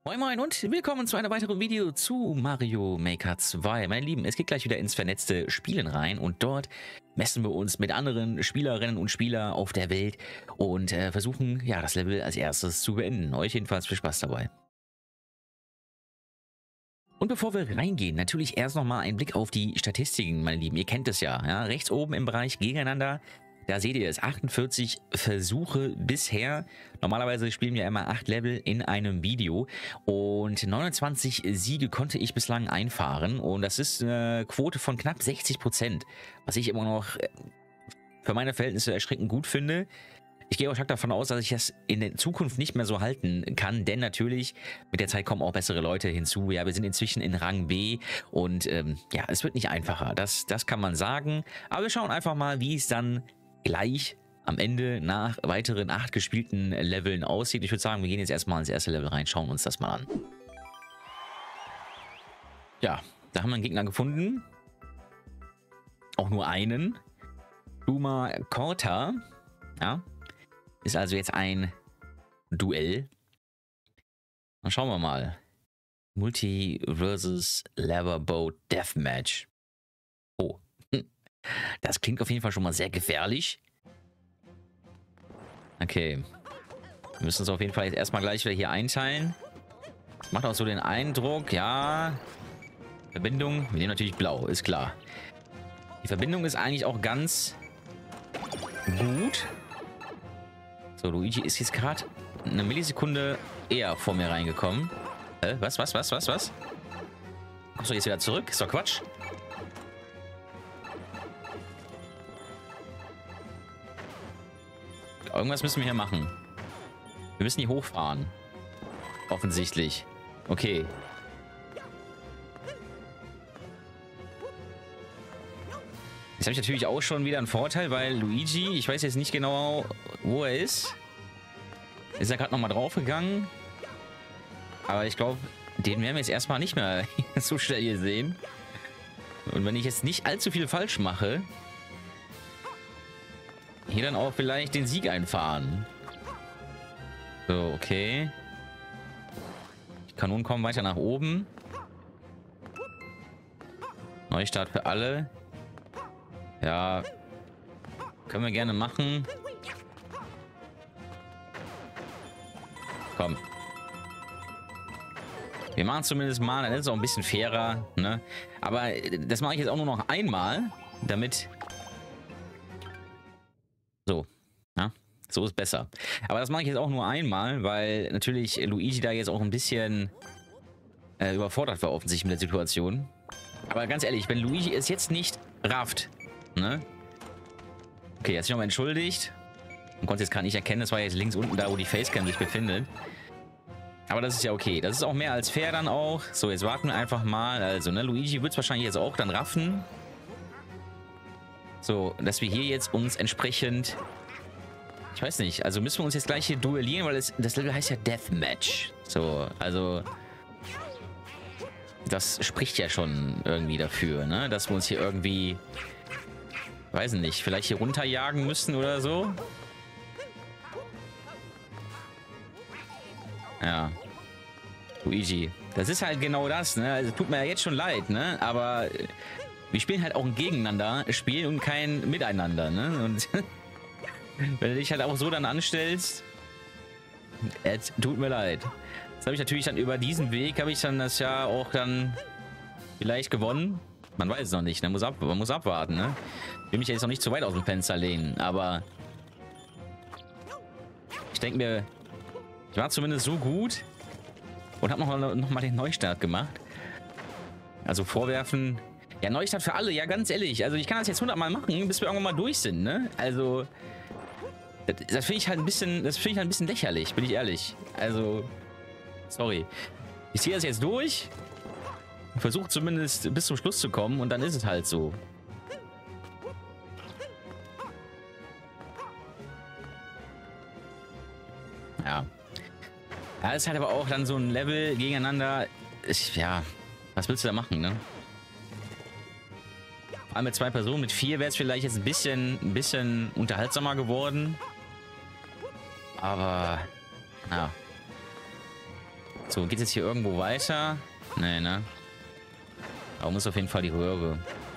Moin Moin und willkommen zu einem weiteren Video zu Mario Maker 2. Meine Lieben, es geht gleich wieder ins vernetzte Spielen rein und dort messen wir uns mit anderen Spielerinnen und Spielern auf der Welt und versuchen, ja, das Level als erstes zu beenden. Euch jedenfalls viel Spaß dabei. Und bevor wir reingehen, natürlich erst nochmal ein Blick auf die Statistiken, meine Lieben. Ihr kennt es ja, rechts oben im Bereich gegeneinander. Da seht ihr es, 48 Versuche bisher. Normalerweise spielen wir immer 8 Level in einem Video und 29 Siege konnte ich bislang einfahren und das ist eine Quote von knapp 60%, was ich immer noch für meine Verhältnisse erschreckend gut finde. Ich gehe auch stark davon aus, dass ich das in der Zukunft nicht mehr so halten kann, denn natürlich mit der Zeit kommen auch bessere Leute hinzu. Ja, wir sind inzwischen in Rang B und ja, es wird nicht einfacher, das kann man sagen. Aber wir schauen einfach mal, wie es dann gleich am Ende nach weiteren 8 gespielten Leveln aussieht. Ich würde sagen, wir gehen jetzt erstmal ins erste Level rein, schauen uns das mal an. Ja, da haben wir einen Gegner gefunden. Auch nur einen. Duma Korta. Ja. Ist also jetzt ein Duell. Dann schauen wir mal. Multi versus Leverboat Deathmatch. Oh. Das klingt auf jeden Fall schon mal sehr gefährlich. Okay. Wir müssen uns auf jeden Fall jetzt erstmal gleich wieder hier einteilen. Das macht auch so den Eindruck, ja. Verbindung, wir nehmen natürlich blau, ist klar. Die Verbindung ist eigentlich auch ganz gut. So, Luigi ist jetzt gerade eine Millisekunde eher vor mir reingekommen. Was? Kommst du jetzt wieder zurück? Ist doch Quatsch. Irgendwas müssen wir hier machen. Wir müssen hier hochfahren. Offensichtlich. Okay. Jetzt habe ich natürlich auch schon wieder einen Vorteil, weil Luigi, ich weiß jetzt nicht genau, wo er ist. Ist er gerade nochmal draufgegangen? Aber ich glaube, den werden wir jetzt erstmal nicht mehr so schnell hier sehen. Und wenn ich jetzt nicht allzu viel falsch mache, hier dann auch vielleicht den Sieg einfahren. So, okay. Die Kanonen kommen weiter nach oben. Neustart für alle. Ja. Können wir gerne machen. Komm. Wir machen zumindest mal, dann ist es auch ein bisschen fairer, ne? Aber das mache ich jetzt auch nur noch einmal, damit... So, ja, so ist besser. Aber das mache ich jetzt auch nur einmal, weil natürlich Luigi da jetzt auch ein bisschen überfordert war offensichtlich mit der Situation. Aber ganz ehrlich, wenn Luigi es jetzt nicht rafft, ne? Okay, er hat sich nochmal entschuldigt. Man konnte es jetzt gerade nicht erkennen, das war jetzt links unten da, wo die Facecam sich befindet. Aber das ist ja okay. Das ist auch mehr als fair dann auch. So, jetzt warten wir einfach mal. Also, ne, Luigi wird es wahrscheinlich jetzt auch dann raffen. So, dass wir hier jetzt uns entsprechend... Ich weiß nicht, also müssen wir uns jetzt gleich hier duellieren, weil das Level heißt ja Deathmatch. So, also... Das spricht ja schon irgendwie dafür, ne? Dass wir uns hier irgendwie... Weiß nicht, vielleicht hier runterjagen müssen oder so. Ja. Luigi. Das ist halt genau das, ne? Also tut mir ja jetzt schon leid, ne? Aber... Wir spielen halt auch ein Gegeneinander-Spiel und kein Miteinander, ne? Und wenn du dich halt auch so dann anstellst, tut mir leid. Das habe ich natürlich dann über diesen Weg, habe ich dann das ja auch dann vielleicht gewonnen. Man weiß es noch nicht, ne? Man muss abwarten, ne? Ich will mich jetzt noch nicht zu weit aus dem Fenster lehnen, aber ich denke mir, ich war zumindest so gut und habe noch mal den Neustart gemacht. Also vorwerfen... Ja, Neustart für alle, ja, ganz ehrlich. Also ich kann das jetzt 100 Mal machen, bis wir irgendwann mal durch sind, ne? Also, das finde ich halt ein bisschen lächerlich, bin ich ehrlich. Also, sorry. Ich ziehe das jetzt durch, versuche zumindest bis zum Schluss zu kommen und dann ist es halt so. Ja. Ja, ist halt aber auch dann so ein Level gegeneinander. Ja, was willst du da machen, ne? Vor allem mit 2 Personen, mit 4 wäre es vielleicht jetzt ein bisschen unterhaltsamer geworden. Aber, ja. So, geht es jetzt hier irgendwo weiter? Nee, ne? Aber muss auf jeden Fall die Röhre.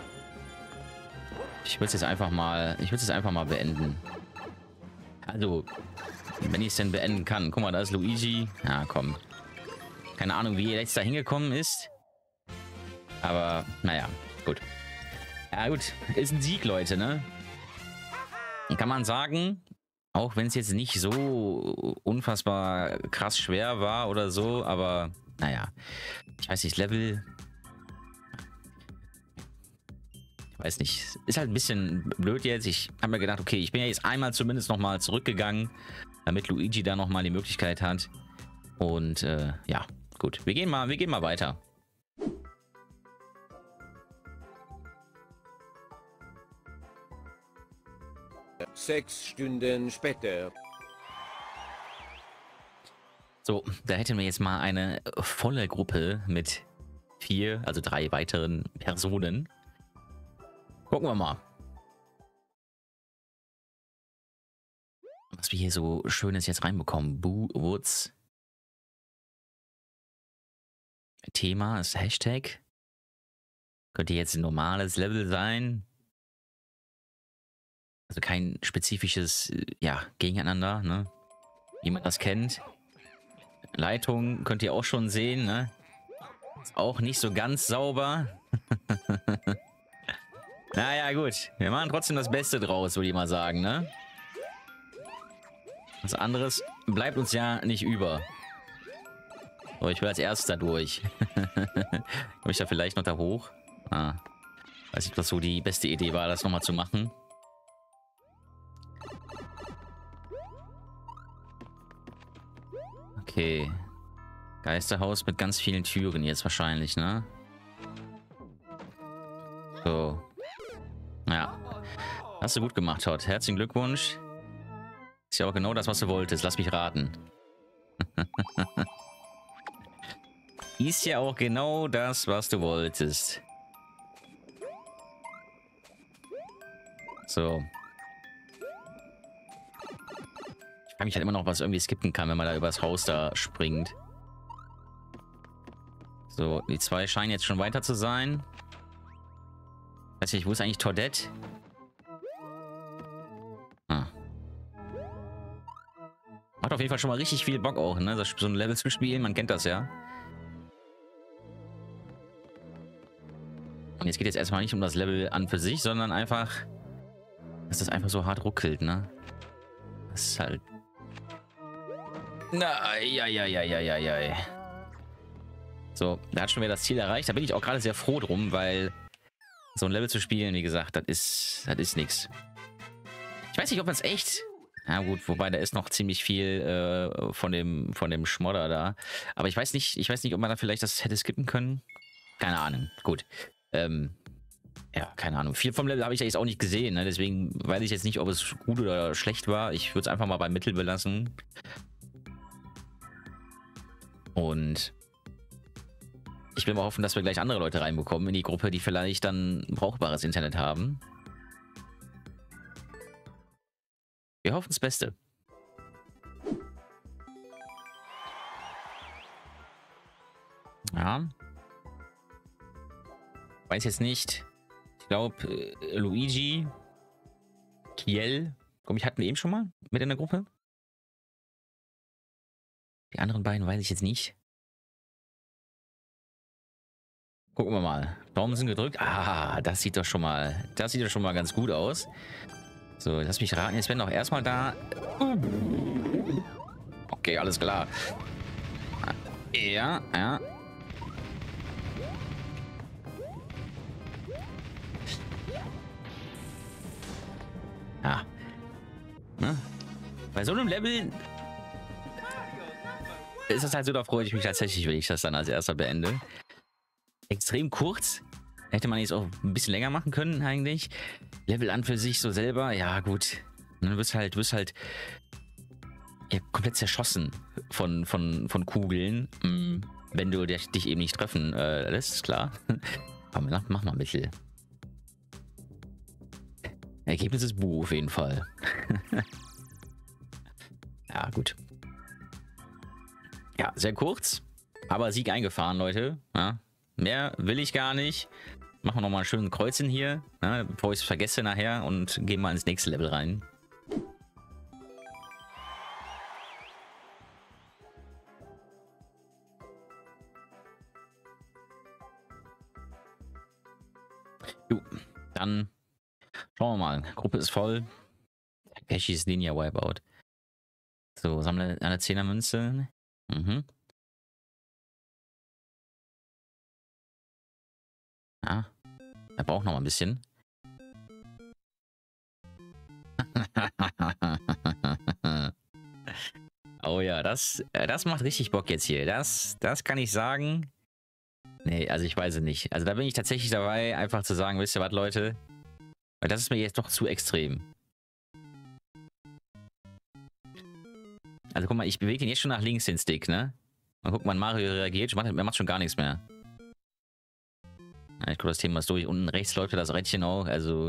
Ich würde es jetzt einfach mal... Ich würde es einfach mal beenden. Also, wenn ich es denn beenden kann. Guck mal, da ist Luigi. Ja, komm. Keine Ahnung, wie er jetzt da hingekommen ist. Aber, naja, gut. Ja, gut. Ist ein Sieg, Leute, ne? Kann man sagen, auch wenn es jetzt nicht so unfassbar krass schwer war oder so, aber, naja. Ich weiß nicht, Level... Ich weiß nicht. Ist halt ein bisschen blöd jetzt. Ich habe mir gedacht, okay, ich bin ja jetzt einmal zumindest nochmal zurückgegangen, damit Luigi da nochmal die Möglichkeit hat. Und, ja, gut. Wir gehen mal weiter. Sechs Stunden später. So, da hätten wir jetzt mal eine volle Gruppe mit 4, also 3 weiteren Personen. Gucken wir mal, was wir hier so Schönes jetzt reinbekommen. Boo Woods. Thema ist Hashtag. Könnte jetzt ein normales Level sein. Also kein spezifisches, ja, Gegeneinander, ne? Wie man das kennt. Leitung könnt ihr auch schon sehen, ne? Ist auch nicht so ganz sauber. Naja, gut. Wir machen trotzdem das Beste draus, würde ich mal sagen, ne? Was anderes bleibt uns ja nicht über. So, ich will als Erster durch. Komme ich da vielleicht noch da hoch? Ah. Weiß nicht, was so die beste Idee war, das nochmal zu machen. Okay. Geisterhaus mit ganz vielen Türen jetzt wahrscheinlich, ne? So. Ja. Hast du gut gemacht, Todd. Herzlichen Glückwunsch. Ist ja auch genau das, was du wolltest. Lass mich raten. Ist ja auch genau das, was du wolltest. So. Ich frage mich halt immer noch, was irgendwie skippen kann, wenn man da übers Haus da springt. So, die 2 scheinen jetzt schon weiter zu sein. Weiß nicht, wo ist eigentlich Toadette? Ah. Macht auf jeden Fall schon mal richtig viel Bock auch, ne? So ein Level zu spielen, man kennt das ja. Und jetzt geht es erstmal nicht um das Level an für sich, sondern einfach, dass das einfach so hart ruckelt, ne? Das ist halt... Na, ja. So, da hat schon wieder das Ziel erreicht. Da bin ich auch gerade sehr froh drum, weil so ein Level zu spielen, wie gesagt, das ist nichts. Ich weiß nicht, ob man es echt... Ja gut, wobei da ist noch ziemlich viel von dem Schmodder da. Aber ich weiß nicht, ob man da vielleicht das hätte skippen können. Keine Ahnung. Gut. Ja, keine Ahnung. Viel vom Level habe ich ja jetzt auch nicht gesehen, ne? Deswegen weiß ich jetzt nicht, ob es gut oder schlecht war. Ich würde es einfach mal beim Mittel belassen. Und ich will mal hoffen, dass wir gleich andere Leute reinbekommen in die Gruppe, die vielleicht dann brauchbares Internet haben. Wir hoffen das Beste. Ja. Weiß jetzt nicht. Ich glaube, Luigi, Kiel, komm, hatten wir eben schon mal mit in der Gruppe. Die anderen beiden weiß ich jetzt nicht. Gucken wir mal. Daumen sind gedrückt. Ah, das sieht doch schon mal ganz gut aus. So, lass mich raten. Jetzt werden auch erstmal da. Okay, alles klar. Ja. Ja. Ne? Bei so einem Level ist das halt so, da freue ich mich tatsächlich, wenn ich das dann als erster beende. Extrem kurz. Hätte man jetzt auch ein bisschen länger machen können eigentlich. Level an für sich so selber, ja gut. Du wirst halt ja, komplett zerschossen von Kugeln, wenn du dich eben nicht treffen lässt, ist klar. Aber mach mal Mittel. Ergebnis ist Bu auf jeden Fall. Ja, gut. Ja, sehr kurz. Aber Sieg eingefahren, Leute. Ja, mehr will ich gar nicht. Machen wir nochmal einen schönen Kreuzchen hier, ja, bevor ich es vergesse nachher und gehen mal ins nächste Level rein. Jo, dann schauen wir mal. Gruppe ist voll. Takeshis Ninja Wipeout. So, sammle eine 10er Münze. Mhm. Ja, er braucht noch mal ein bisschen. Oh ja, das macht richtig Bock jetzt hier. Das kann ich sagen. Nee, also ich weiß es nicht. Also da bin ich tatsächlich dabei, einfach zu sagen, wisst ihr was, Leute? Weil das ist mir jetzt doch zu extrem. Also guck mal, ich bewege den jetzt schon nach links, den Stick, ne? Mal gucken, wann Mario reagiert. Er macht schon gar nichts mehr. Ja, ich gucke das Thema ist durch. Unten rechts läuft das Rädchen auch, also...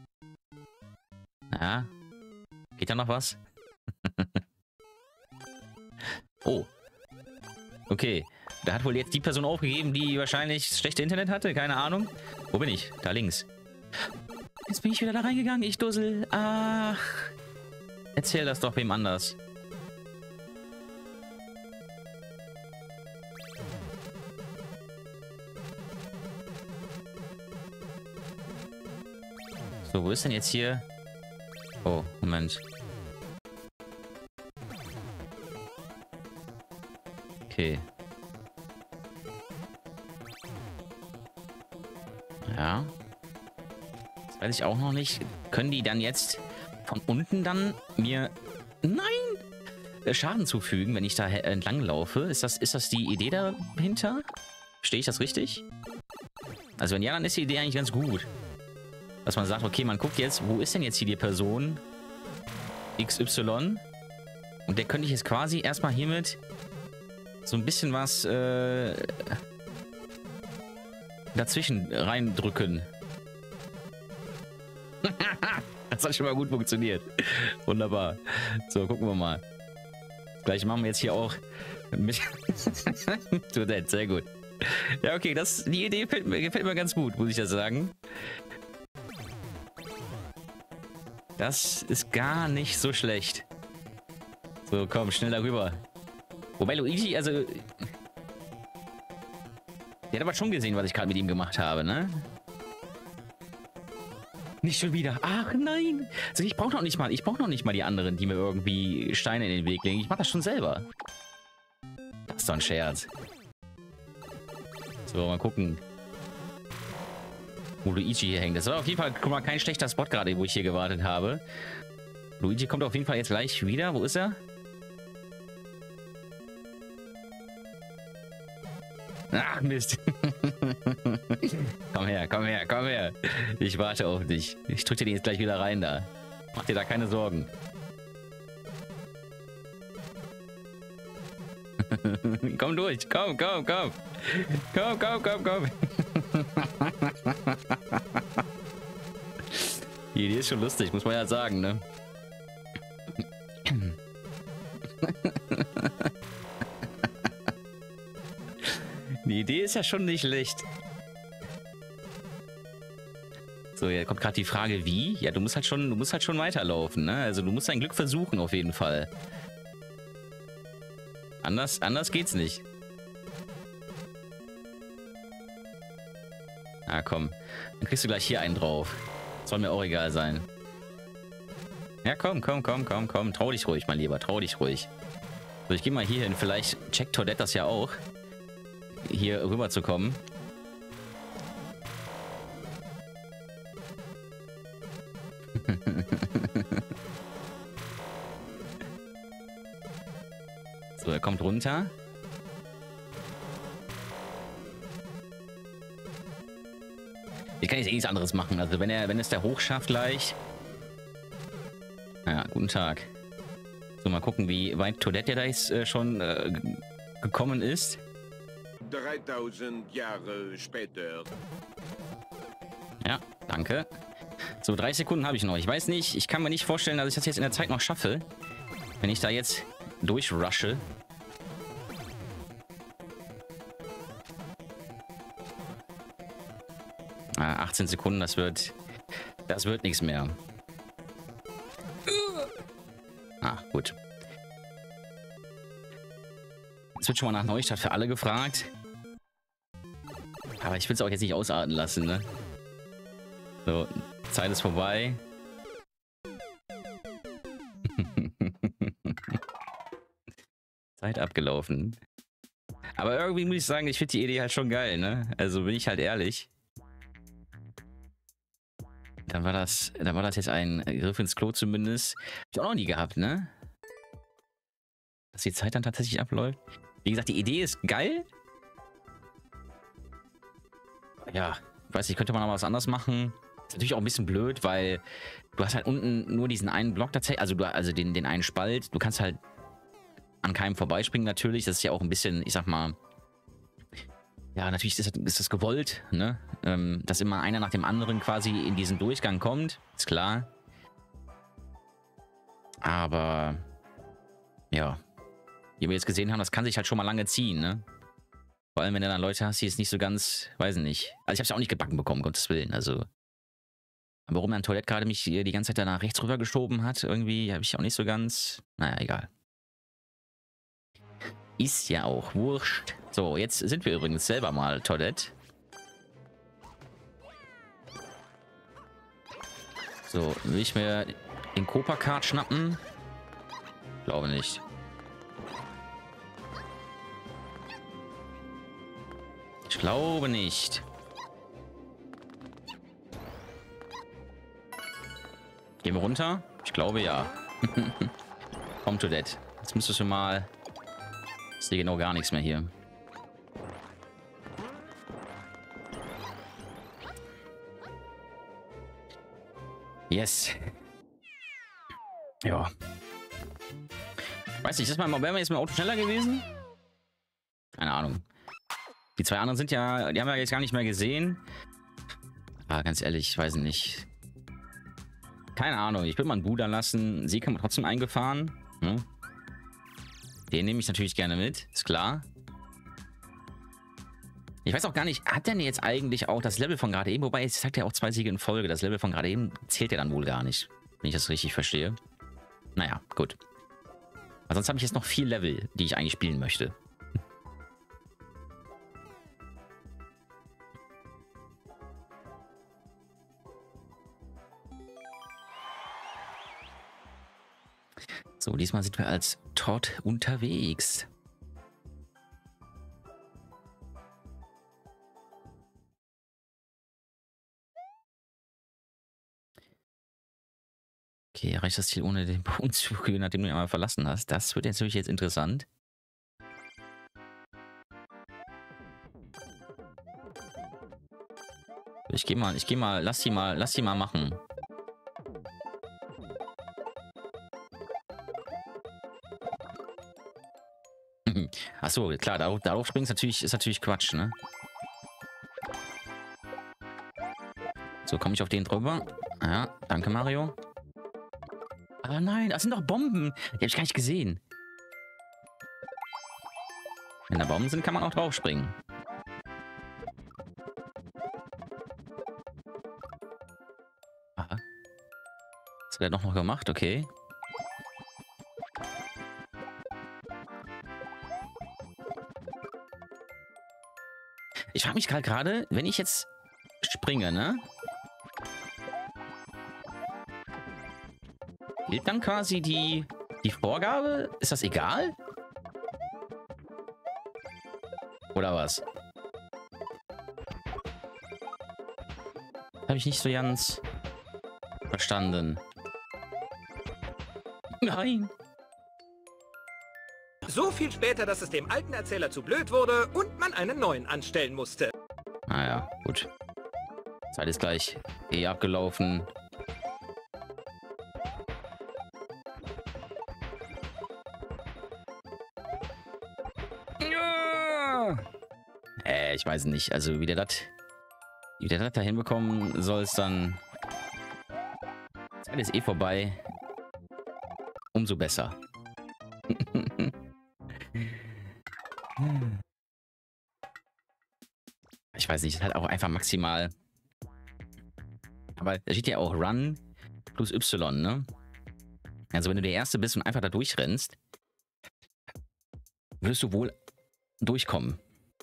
Ja. Geht da noch was? Oh. Okay. Da hat wohl jetzt die Person aufgegeben, die wahrscheinlich das schlechte Internet hatte. Keine Ahnung. Wo bin ich? Da links. Jetzt bin ich wieder da reingegangen, ich Dussel. Ach. Erzähl das doch wem anders. So, wo ist denn jetzt hier? Oh, Moment. Okay. Ja. Das weiß ich auch noch nicht. Können die dann jetzt von unten dann mir... Nein! Schaden zufügen, wenn ich da entlang laufe? Ist das die Idee dahinter? Verstehe ich das richtig? Also wenn ja, dann ist die Idee eigentlich ganz gut. Dass man sagt, okay, man guckt jetzt, wo ist denn jetzt hier die Person XY? Und der könnte ich jetzt quasi erstmal hiermit so ein bisschen was dazwischen reindrücken. Das hat schon mal gut funktioniert. Wunderbar. So, gucken wir mal. Gleich machen wir jetzt hier auch mit Toadette, sehr gut. Ja, okay, die Idee gefällt mir ganz gut, muss ich ja sagen. Das ist gar nicht so schlecht. So, komm, schnell darüber. Wobei Luigi, also... Der hat aber schon gesehen, was ich gerade mit ihm gemacht habe, ne? Nicht schon wieder. Ach nein! Also ich brauche noch nicht mal die anderen, die mir irgendwie Steine in den Weg legen. Ich mache das schon selber. Das ist doch ein Scherz. So, mal gucken. Wo Luigi hier hängt. Das war auf jeden Fall, guck mal, kein schlechter Spot gerade, wo ich hier gewartet habe. Luigi kommt auf jeden Fall jetzt gleich wieder. Wo ist er? Ach, Mist. Komm her, komm her, komm her. Ich warte auf dich. Ich drücke dir den jetzt gleich wieder rein da. Mach dir da keine Sorgen. Komm durch. Komm, komm, komm. Komm, komm, komm, komm. Die Idee ist schon lustig, muss man ja sagen, ne? Die Idee ist ja schon nicht schlecht. So, jetzt kommt gerade die Frage, wie? Ja, du musst halt schon weiterlaufen, ne? Also du musst dein Glück versuchen, auf jeden Fall. Anders geht's nicht. Ah, komm. Dann kriegst du gleich hier einen drauf. Soll mir auch egal sein. Ja, komm, komm, komm, komm, komm. Trau dich ruhig, mein Lieber. Trau dich ruhig. So, ich gehe mal hier hin. Vielleicht checkt Toadette das ja auch. Hier rüber zu kommen. So, er kommt runter. Ich kann jetzt eh nichts anderes machen. Also wenn es der hoch schafft gleich. Ja, guten Tag. So, mal gucken, wie weit Toadette da jetzt schon gekommen ist. 3000 Jahre später. Ja, danke. So, 30 Sekunden habe ich noch. Ich weiß nicht, ich kann mir nicht vorstellen, dass ich das jetzt in der Zeit noch schaffe. Wenn ich da jetzt durchrushe. 18 Sekunden, das wird nichts mehr. Ah, gut. Es wird schon mal nach Neustart für alle gefragt. Aber ich will es auch jetzt nicht ausarten lassen, ne? So, Zeit ist vorbei. Zeit abgelaufen. Aber irgendwie muss ich sagen, ich finde die Idee halt schon geil, ne? Also bin ich halt ehrlich. Dann war das jetzt ein Griff ins Klo zumindest. Hab ich auch noch nie gehabt, ne? Dass die Zeit dann tatsächlich abläuft. Wie gesagt, die Idee ist geil. Ja, ich weiß nicht, könnte man aber was anderes machen. Ist natürlich auch ein bisschen blöd, weil du hast halt unten nur diesen einen Block tatsächlich, also den einen Spalt. Du kannst halt an keinem vorbeispringen natürlich. Das ist ja auch ein bisschen, ich sag mal, ja, natürlich ist das gewollt, ne? Dass immer einer nach dem anderen quasi in diesen Durchgang kommt. Ist klar. Aber ja, wie wir jetzt gesehen haben, das kann sich halt schon mal lange ziehen, ne? Vor allem, wenn du dann Leute hast, die es nicht so ganz, weiß ich nicht. Also ich habe es ja auch nicht gebacken bekommen, um Gottes Willen. Also, warum dann Toilette gerade mich die ganze Zeit danach rechts rüber geschoben hat, irgendwie habe ich auch nicht so ganz. Naja, egal. Ist ja auch wurscht. So, jetzt sind wir übrigens selber mal Toilette. So, will ich mir den Copa-Card schnappen? Glaube nicht. Ich glaube nicht. Gehen wir runter? Ich glaube ja. Komm, Toilette. Jetzt müsstest du mal... Ich sehe genau gar nichts mehr hier. Yes. Ja. Weiß nicht, wären wir jetzt mit dem Auto schneller gewesen? Keine Ahnung. Die zwei anderen die haben wir jetzt gar nicht mehr gesehen. Aber ganz ehrlich, ich weiß nicht. Keine Ahnung, ich würde mal einen Buda lassen. Sie kann man trotzdem eingefahren. Ne? Den nehme ich natürlich gerne mit, ist klar. Ich weiß auch gar nicht, hat der jetzt eigentlich auch das Level von gerade eben? Wobei, es sagt ja auch 2 Siege in Folge. Das Level von gerade eben zählt ja dann wohl gar nicht. Wenn ich das richtig verstehe. Naja, gut. Aber sonst habe ich jetzt noch 4 Level, die ich eigentlich spielen möchte. So, diesmal sind wir als Todd unterwegs. Okay, erreicht das Ziel ohne den Boden zu berühren, nachdem du ihn einmal verlassen hast. Das wird jetzt natürlich interessant. Ich geh mal, lass die mal machen. Achso, klar, darauf springen ist natürlich Quatsch, ne? So, komme ich auf den drüber? Ja, danke, Mario. Aber nein, das sind doch Bomben. Die habe ich gar nicht gesehen. Wenn da Bomben sind, kann man auch drauf springen. Aha. Das hat er doch noch gemacht, okay. Ich frage mich gerade, wenn ich jetzt springe, ne? Gilt dann quasi die Vorgabe? Ist das egal? Oder was? Habe ich nicht so ganz verstanden. Nein. So viel später, dass es dem alten Erzähler zu blöd wurde und man einen neuen anstellen musste. Naja, gut. Zeit ist gleich abgelaufen. Ja! Ich weiß nicht. Also wie der das da hinbekommen soll, ist dann... Zeit ist vorbei. Umso besser. Ich weiß nicht, ist halt auch einfach maximal Aber da steht ja auch Run plus Y, ne? Also wenn du der Erste bist und einfach da durchrennst, wirst du wohl durchkommen.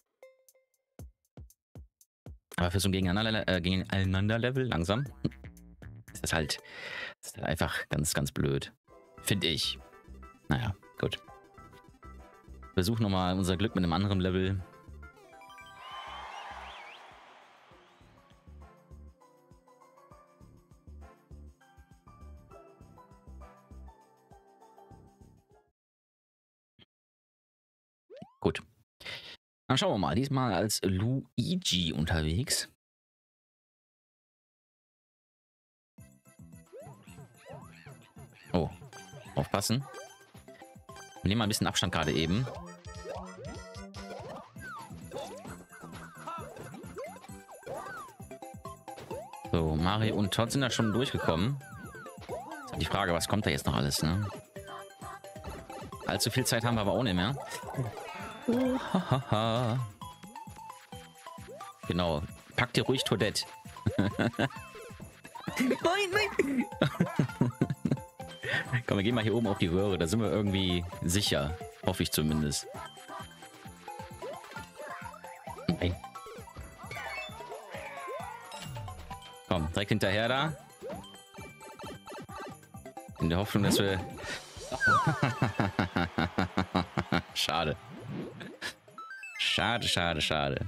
Aber für so ein Gegeneinander-Level langsam ist das halt einfach ganz, ganz blöd. Finde ich. Naja, gut. Versuchen nochmal unser Glück mit einem anderen Level. Gut. Dann schauen wir mal. Diesmal als Luigi unterwegs. Oh, aufpassen. Wir nehmen mal ein bisschen Abstand gerade eben. So, Mario und Todd sind da schon durchgekommen. Ist halt die Frage, was kommt da jetzt noch alles, ne? Allzu viel Zeit haben wir aber auch nicht mehr. Genau. Pack dir ruhig Toadette. Nein. Komm, wir gehen mal hier oben auf die Röhre. Da sind wir irgendwie sicher. Hoffe ich zumindest. Nein. Komm, direkt hinterher da. In der Hoffnung, dass wir... Schade. Schade.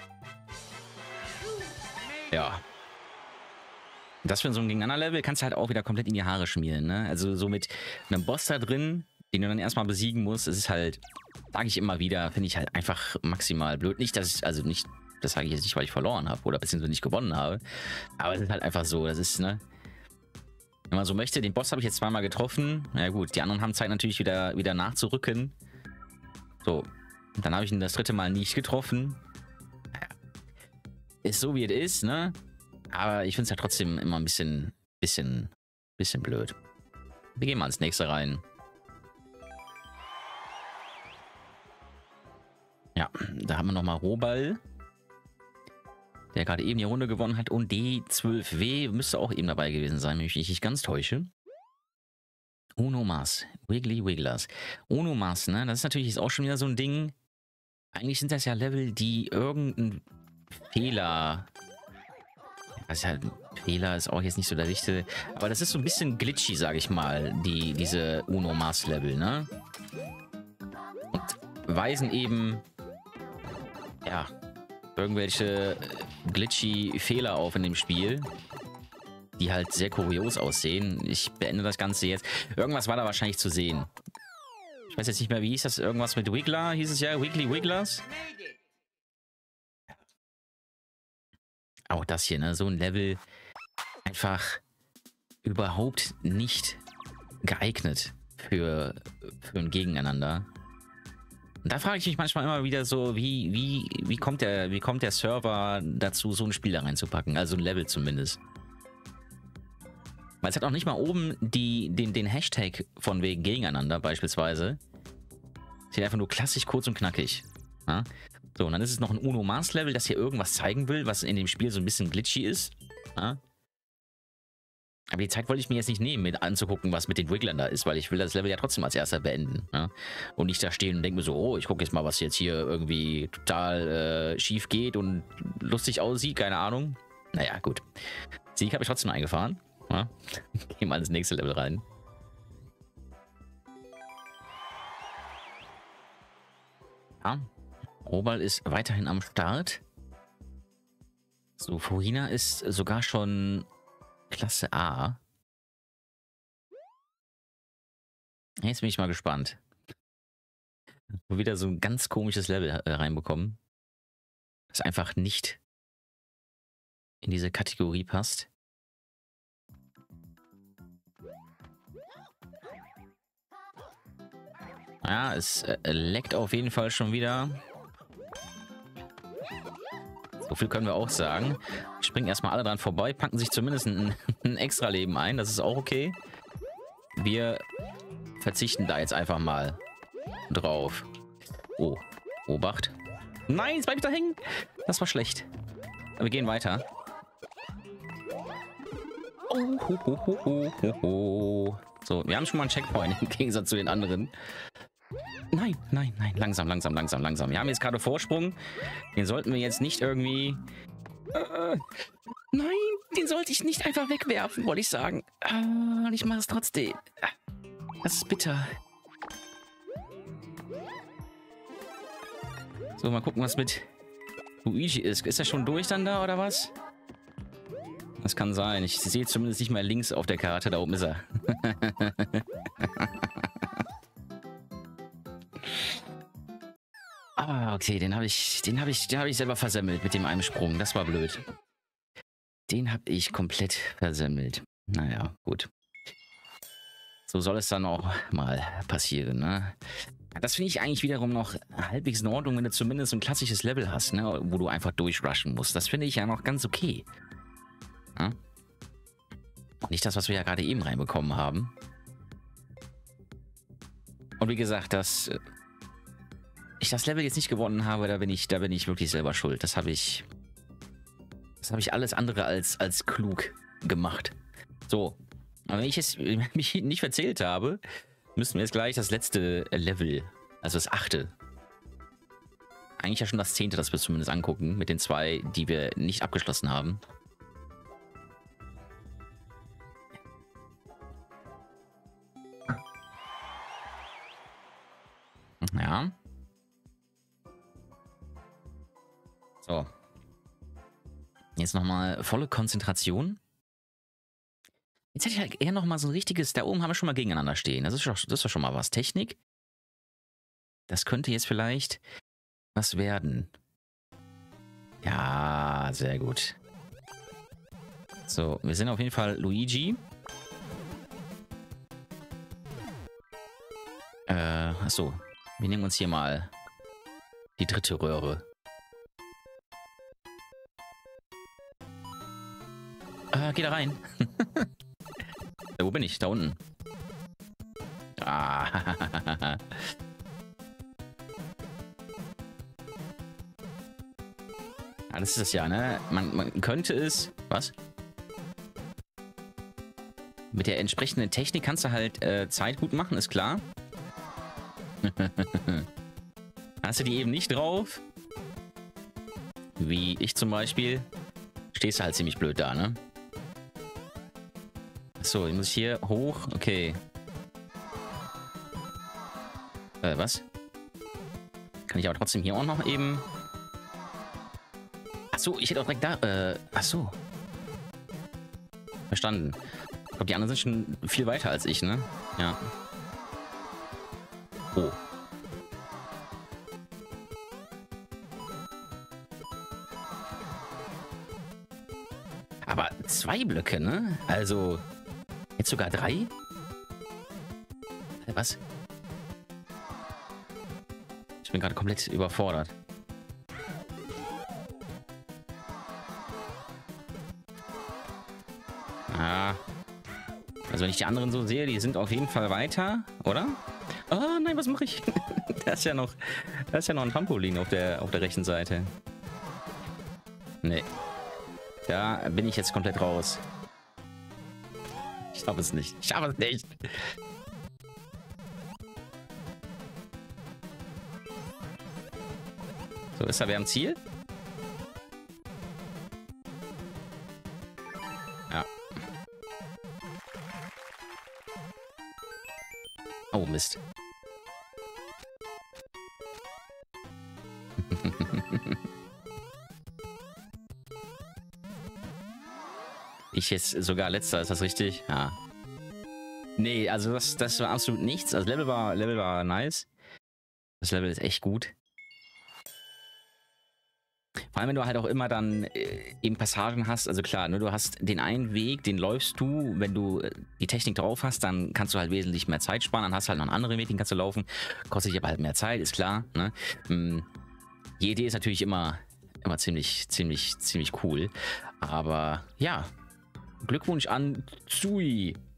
Ja. Das für so ein Gegeneinander-Level kannst du halt auch wieder komplett in die Haare schmieren, ne? Also so mit einem Boss da drin, den du dann erstmal besiegen musst, das ist halt, sage ich immer wieder, finde ich halt einfach maximal blöd. Nicht, dass ich, also nicht, das sage ich jetzt nicht, weil ich verloren habe oder beziehungsweise nicht gewonnen habe, aber es ist halt einfach so, das ist, ne? Wenn man so möchte, den Boss habe ich jetzt zweimal getroffen, na gut, die anderen haben Zeit natürlich wieder nachzurücken. So, dann habe ich ihn das dritte Mal nicht getroffen. Ist so, wie es ist, ne? Aber ich finde es ja trotzdem immer ein bisschen blöd. Wir gehen mal ins nächste rein. Ja, da haben wir nochmal Robal, der gerade eben die Runde gewonnen hat. Und D12W müsste auch eben dabei gewesen sein, wenn ich mich nicht ganz täusche. Uno Mas, Wiggly Wigglers. Uno Mas, ne? Das ist natürlich jetzt auch schon wieder so ein Ding. Eigentlich sind das ja Level, die irgendeinen Fehler... Also halt, Fehler ist auch jetzt nicht so der Wichtige. Aber das ist so ein bisschen glitchy, sage ich mal, diese Uno Mas Level, ne? Und weisen eben, ja, irgendwelche glitchy Fehler auf in dem Spiel, die halt sehr kurios aussehen. Ich beende das Ganze jetzt. Irgendwas war da wahrscheinlich zu sehen. Ich weiß jetzt nicht mehr, wie hieß das? Irgendwas mit Wiggler, hieß es ja? Wiggly Wigglers? Auch das hier, ne? So ein Level einfach überhaupt nicht geeignet für ein Gegeneinander. Und da frage ich mich manchmal immer wieder so, wie kommt der Server dazu, so ein Spiel da reinzupacken? Also ein Level zumindest. Weil es hat auch nicht mal oben den Hashtag von wegen Gegeneinander beispielsweise. Es ist einfach nur klassisch kurz und knackig. Ja? So, und dann ist es noch ein Uno Mas Level, das hier irgendwas zeigen will, was in dem Spiel so ein bisschen glitchy ist. Ja? Aber die Zeit wollte ich mir jetzt nicht nehmen, mit anzugucken, was mit den Wigglern da ist, weil ich will das Level ja trotzdem als erster beenden. Ja? Und nicht da stehen und denke mir so, oh, ich gucke jetzt mal, was jetzt hier irgendwie total schief geht und lustig aussieht, keine Ahnung. Naja, gut. Sieg habe ich trotzdem eingefahren. Ja? Gehen wir ins nächste Level rein. Ja. Robal ist weiterhin am Start. So, Furina ist sogar schon Klasse A. Jetzt bin ich mal gespannt. Wir wieder so ein ganz komisches Level reinbekommen, das einfach nicht in diese Kategorie passt. Ja, es leckt auf jeden Fall schon wieder. So viel können wir auch sagen. Springen erstmal alle dran vorbei, packen sich zumindest ein extra Leben ein. Das ist auch okay. Wir verzichten da jetzt einfach mal drauf. Oh, Obacht. Nein, jetzt bleib ich da hängen. Das war schlecht. Aber wir gehen weiter. Oh, ho, ho, ho, ho, ho, ho. So, wir haben schon mal einen Checkpoint im Gegensatz zu den anderen. Nein, nein, nein. Langsam, langsam, langsam, langsam. Wir haben jetzt gerade Vorsprung. Den sollten wir jetzt nicht irgendwie... nein, den sollte ich nicht einfach wegwerfen, wollte ich sagen. Und ich mache es trotzdem. Das ist bitter. So, mal gucken, was mit Luigi ist. Ist er schon durch dann da, oder was? Das kann sein. Ich sehe zumindest nicht mehr links auf der Karte. Da oben ist er. Ah, okay, den hab ich selber versemmelt mit dem einen Sprung. Das war blöd. Den habe ich komplett versemmelt. Naja, gut. So soll es dann auch mal passieren, ne? Das finde ich eigentlich wiederum noch halbwegs in Ordnung, wenn du zumindest so ein klassisches Level hast, ne? Wo du einfach durchrushen musst. Das finde ich ja noch ganz okay. Ja? Nicht das, was wir ja gerade eben reinbekommen haben. Und wie gesagt, dass ich das Level jetzt nicht gewonnen habe, da bin ich wirklich selber schuld. Das habe ich alles andere als klug gemacht. So, aber wenn ich jetzt mich nicht verzählt habe, müssen wir jetzt gleich das letzte Level, also das 8. Eigentlich ja schon das 10., das wir zumindest angucken, mit den 2, die wir nicht abgeschlossen haben. Ja. So. Jetzt nochmal volle Konzentration. Jetzt hätte ich halt eher nochmal so ein richtiges... Da oben haben wir schon mal gegeneinander stehen. Das ist doch schon mal was. Technik. Das könnte jetzt vielleicht was werden. Ja, sehr gut. So, wir sind auf jeden Fall Luigi. Achso. Wir nehmen uns hier mal die dritte Röhre. Geh da rein. Wo bin ich? Da unten. Ah. Ja, das ist es ja, ne? Man könnte es... Was? Mit der entsprechenden Technik kannst du halt Zeit gut machen, ist klar. Hast du die eben nicht drauf? Wie ich zum Beispiel. Stehst du halt ziemlich blöd da, ne? Achso, ich muss hier hoch. Okay. Was? Kann ich aber trotzdem hier auch noch eben... Achso, ich hätte auch direkt da... Achso. Verstanden. Ich glaube, die anderen sind schon viel weiter als ich, ne? Ja. Oh. Aber 2 Blöcke, ne? Also... Jetzt sogar 3? Was? Ich bin gerade komplett überfordert. Ah. Also wenn ich die anderen so sehe, die sind auf jeden Fall weiter, oder? Oh nein, was mache ich? Da ist ja noch ein Trampolin auf der rechten Seite. Nee. Da bin ich jetzt komplett raus. Ich schaffe es nicht. Ich schaffe es nicht. So, ist er wer am Ziel? Ja. Oh, Mist. Ich jetzt sogar letzter, ist das richtig? Ja. Nee, also das war absolut nichts. Also Level war nice. Das Level ist echt gut. Vor allem, wenn du halt auch immer dann eben Passagen hast. Also klar, ne, du hast den einen Weg, den läufst du. Wenn du die Technik drauf hast, dann kannst du halt wesentlich mehr Zeit sparen. Dann hast du halt noch einen anderen Weg, den kannst du laufen. Kostet dich aber halt mehr Zeit, ist klar. Ne? Die Idee ist natürlich immer ziemlich cool. Aber ja, Glückwunsch an Tsui.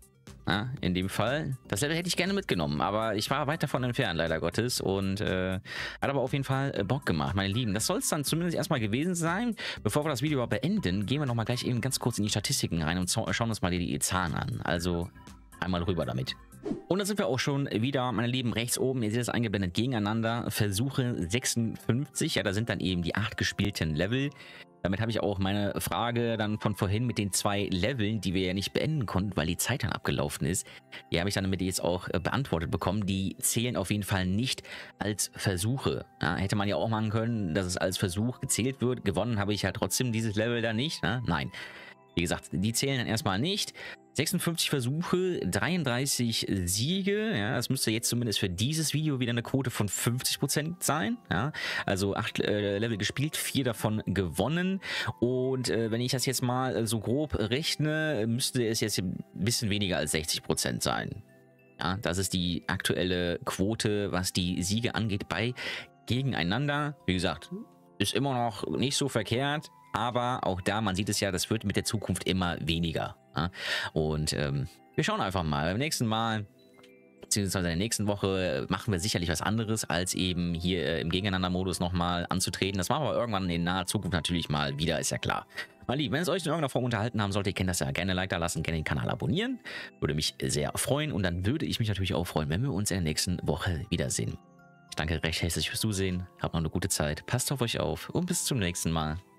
Ja, in dem Fall. Das Level hätte ich gerne mitgenommen, aber ich war weit davon entfernt, leider Gottes. Und hat aber auf jeden Fall Bock gemacht, meine Lieben. Das soll es dann zumindest erstmal gewesen sein. Bevor wir das Video beenden, gehen wir nochmal gleich eben ganz kurz in die Statistiken rein und schauen uns mal die Zahlen an. Also einmal rüber damit. Und da sind wir auch schon wieder, meine Lieben, rechts oben. Ihr seht es eingeblendet gegeneinander. Versuche 56. Ja, da sind dann eben die 8 gespielten Level. Damit habe ich auch meine Frage dann von vorhin mit den 2 Leveln, die wir ja nicht beenden konnten, weil die Zeit dann abgelaufen ist. Die habe ich dann damit jetzt auch beantwortet bekommen. Die zählen auf jeden Fall nicht als Versuche. Ja, hätte man ja auch machen können, dass es als Versuch gezählt wird. Gewonnen habe ich ja trotzdem dieses Level da nicht. Ne? Nein. Wie gesagt, die zählen dann erstmal nicht. 56 Versuche, 33 Siege, ja, das müsste jetzt zumindest für dieses Video wieder eine Quote von 50% sein, ja, also 8 Level gespielt, 4 davon gewonnen und wenn ich das jetzt mal so grob rechne, müsste es jetzt ein bisschen weniger als 60% sein. Ja, das ist die aktuelle Quote, was die Siege angeht bei Gegeneinander. Wie gesagt, ist immer noch nicht so verkehrt. Aber auch da, man sieht es ja, das wird mit der Zukunft immer weniger. Ja? Und wir schauen einfach mal. Beim nächsten Mal, beziehungsweise in der nächsten Woche, machen wir sicherlich was anderes, als eben hier im Gegeneinander-Modus nochmal anzutreten. Das machen wir irgendwann in naher Zukunft natürlich mal wieder, ist ja klar. Mein Lieben, wenn es euch in irgendeiner Form unterhalten haben sollte, ihr kennt das ja, gerne ein Like da lassen, gerne den Kanal abonnieren. Würde mich sehr freuen. Und dann würde ich mich natürlich auch freuen, wenn wir uns in der nächsten Woche wiedersehen. Ich danke recht herzlich fürs Zusehen. Habt noch eine gute Zeit. Passt auf euch auf und bis zum nächsten Mal.